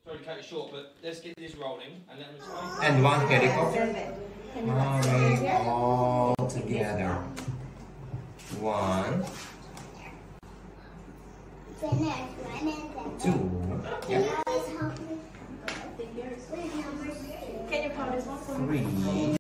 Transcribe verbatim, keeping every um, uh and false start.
Sorry to cut it short, but let's get this rolling and let them explain. And one helicopter. Moving all together. One. Two. Yep. Can you count this one for me? Three.